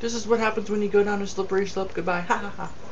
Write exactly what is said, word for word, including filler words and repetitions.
This is what happens when you go down a slippery slope. Goodbye. Ha ha ha.